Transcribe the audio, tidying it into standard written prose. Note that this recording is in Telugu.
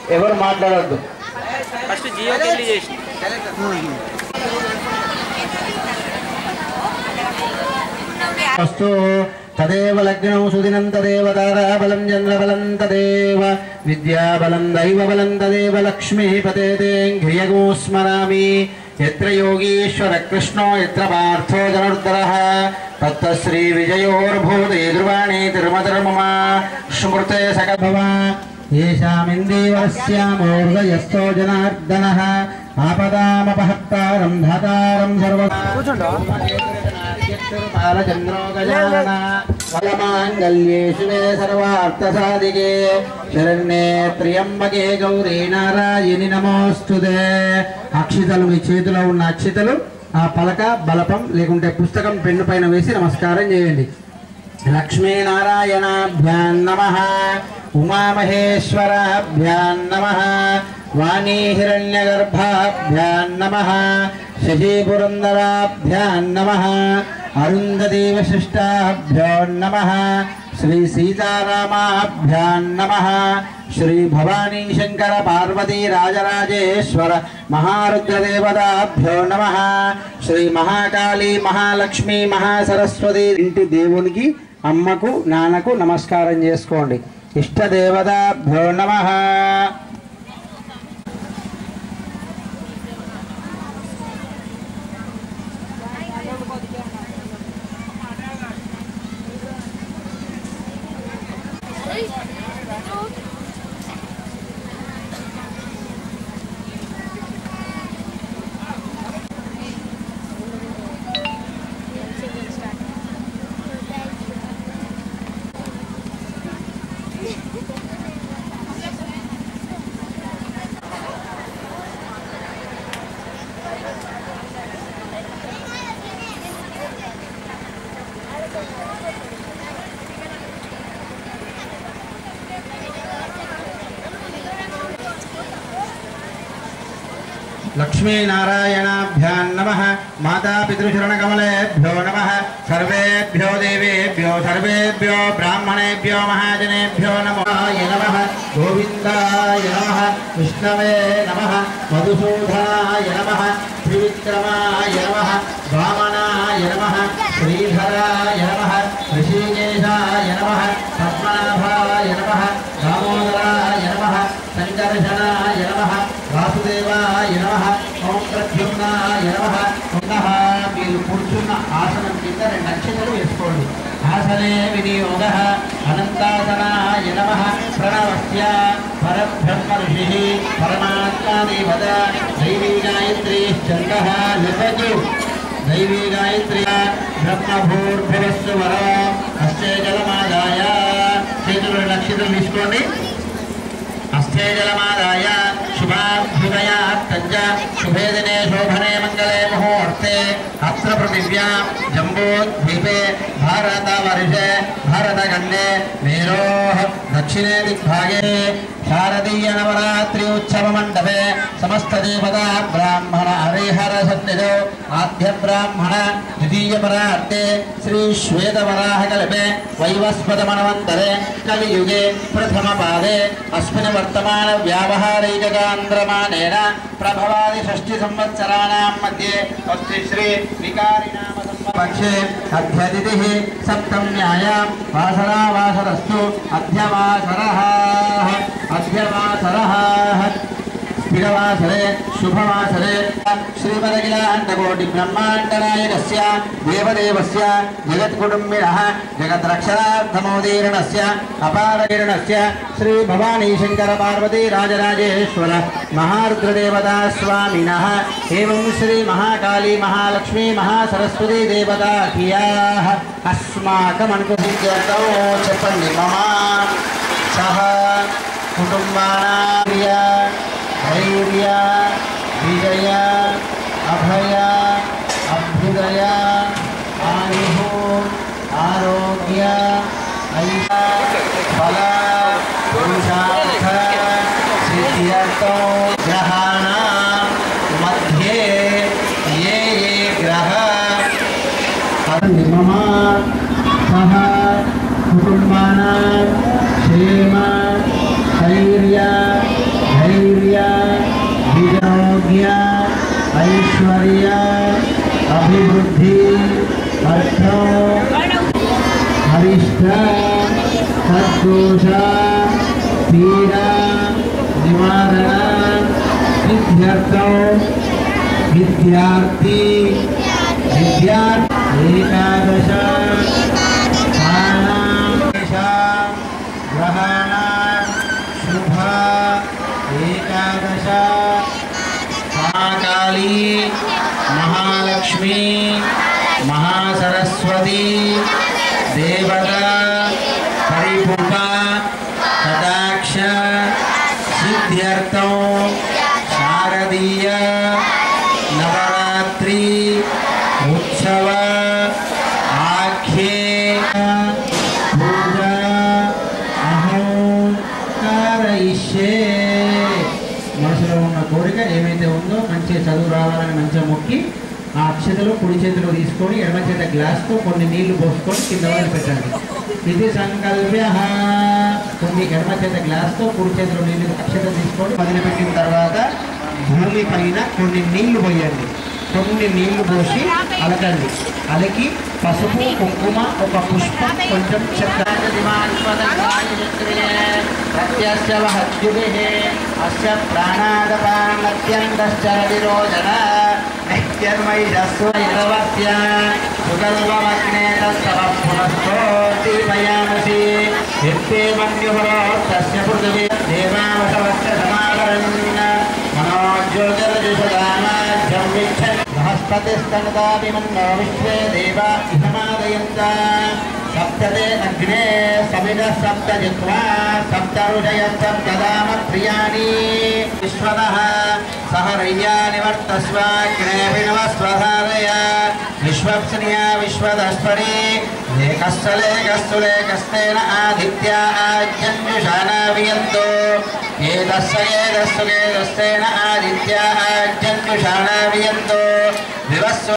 ఎవరు మాట్లాడొద్దు. ఫస్ట్ జియో కెళ్ళి చేసి अस्तु तदेव लग्नौ सुदिनं तदेव ताराबलं चन्द्रबलं तदेव विद्याबलं दैवबलं तदेव लक्ष्मीपते ह्रियगो स्मरामि यत्र योगीश्वर कृष्णो यत्र पार्थो धनुर्धरः तत्र श्रीविजयोर्भूते दुर्वाणी तिरुमतिर्मम स्मृते सकभवा येषामिन्दीवरस्यामोर्गयस्थो जनार्दनः आपदामपहत्तारं धातारं सर्वदा बालचन्द्रो गजानन वरमाङ्गल्ये शिवे सर्वार्थसाधिके शरण्ये त्र्यम्बके गौरी नारायणि नमोस्तुते అక్షితలు మీ చేతిలో ఉన్న అక్షితలు ఆ పలక బలపం లేకుంటే పుస్తకం పెన్ను పైన వేసి నమస్కారం చేయండి. లక్ష్మీనారాయణాభ్యాం నమః ఉమామహేశ్వరాభ్యాం నమః వాణీ హిరణ్యగర్భాభ్యాం నమః శశీపురందరాభ్యాం నమః అరుంధతీ వశిష్టాభ్యో నమః శ్రీ సీతారామాభ్యాం నమః శ్రీ భవానీ శంకర పార్వతీ రాజరాజేశ్వర మహారుద్రదేవతాభ్యో నమః శ్రీ మహాకాళీ మహాలక్ష్మి మహాసరస్వతి ఇంటి దేవునికి అమ్మకు నాన్నకు నమస్కారం చేసుకోండి. ఇష్టదేవతాభ్యో నమః. लक्ष्मीनारायणाभ्यां नमः मातापितृचरणकमलेभ्यो नमः सर्वेभ्यो देवेभ्यो सर्वेभ्यो ब्राह्मणेभ्यो महाजनेभ्यो नमो नमः गोविन्दाय नमः विष्णवे नमः मधुसूदनाय नमः त्रिविक्रमाय नमः वामनाय नमः श्रीधराय नमः ऋषिकेशाय नमः पद्मनाभाय नमः दामोदराय नमः संकर्षणाय नमः वासुदेवाय नमः ओं प्रद्युम्नाय नमः. पुनः మీరు కూర్చున్న ఆసనం కింద 2 అక్షతలు వేసుకోండి. ఆసనే వినియోగః అనంతాసనాయ నమః ప్రణవస్య పరబ్రహ్మ ఋషిః పరమాత్మా దేవత దైవీ గాయత్రీ ఛందః నిపజు దైవీ గాయత్రీ బ్రహ్మభూర్భువస్సు వర హస్తే జలమాదాయ చేతులు 2 అక్షతలు తీసుకోండి. हस्ते जलमादाय शुभाभ्युदयात्तञ्च शुभे दिने शोभने मङ्गले मुहूर्ते अत्र पृथिव्यां जम्बूद्वीपे भारतवर्षे भारतखण्डे मेरोः दक्षिणे दिग्भागे शारदीय नवरात्रि उत्सव मंडपे समस्त देवता ब्राह्मण हरिहर सन्निधौ आद्य ब्राह्मण द्वितीय परार्थे श्री श्वेत वराह कल्पे वैवस्वत मनवन्तरे कलियुगे प्रथम पादे अस्मिन् वर्तमान व्यावहारिक गान्ध्रमानेन प्रभवादि षष्टि संवत्सराणां मध्ये अस्ति श्री विकारी नाम पक्षे अध्यतिथिः सप्तम्यायां वासरा वासरस्तु अध्यवासरः अध्यवासरः स्थिरवासरे शुभवासरे श्रीमदखिलाण्डकोटि ब्रह्माण्डनायकस्य देवदेवस्य जगत्कुटुम्बिनः जगद्रक्षणार्थमोदीर्णस्य अपारकीर्णस्य श्री भवानी शंकर पार्वती राजराजेश्वर महारुद्रदेवता स्वामिनः एवं श्री महाकाली महालक्ष्मी महासरस्वती देवता कियाः अस्माकमनुकूलतौ చెప్పండి मम सह कुटुम्बानां धैर्य विजय अभय अभ्युदय आयुः आरोग्य ऐशा फल पुरुषार्थ सिद्ध्यर्थो ग्रहाणां मध्ये ये ये ग्रह मम सह कुटुम्बानां क्षेम धैर्य आरोग्य ऐश्वर्य अभिवृद्धि अर्थ अरिष्ट सद्दोष पीड़ा निवारण विद्यार्थी एकादश ग्रहण शुभ एकादश महाकाली महालक्ष्मी महासरस्वती देवता परिपूर्णा कटाक्ष सिद्ध्यर्थं शारदीय नवरात्रि उत्सव आख्ये पूजा अहं कारयिष्ये మనసులో ఉన్న కోరిక ఏమైతే ఉందో మంచిగా చదువు రావాలని మంచిగా మొక్కి ఆ అక్షతలు కుడి చేతిలో తీసుకొని ఎడమ చేత గ్లాస్తో కొన్ని నీళ్లు పోసుకొని కింద వదిలి పెట్టండి. ఇది సంకల్ప్య. కొన్ని ఎడమ చేత గ్లాస్తో కుడి చేతిలో నీళ్లు అక్షత తీసుకొని వదిలిపెట్టిన తర్వాత భూమి పైన కొన్ని నీళ్లు పోయండి. కొన్ని నీళ్లు పోసి అలకండి. అలకి పసుపు కుంకుమ ఒక పుష్పం కొంచెం చక్కెర अस्य प्राणादपानत्यन्तश्चरविरोचन नित्यर्मैषस्वैरवत्य सुगल्भमग्ने तस्तव पुनस्तोतीपयामसि यत्ते मन्युपरो तस्य पृथिवी देवावसवस्य समाकरन् मनोज्योतिर्दिशदानाद्यं विच्छन् बृहस्पतिस्तनताभिमन्नो विश्वे देवा इहमादयन्त सप्तते अग्ने समिद सप्त जिह्वा सप्त ऋषय सप्तदाम प्रियाणि विश्वतः सहरय्यानि वर्तस्वाग्ने विनवस्वधारय विश्वप्सनिया विश्वदस्परि लेकस्थलेकस्थुलेकस्तेन आदित्या आज्ञन्युषाना वियन्तो एतस्तेन आदित्या आज्ञन्युषाना वियन्तो विवस्व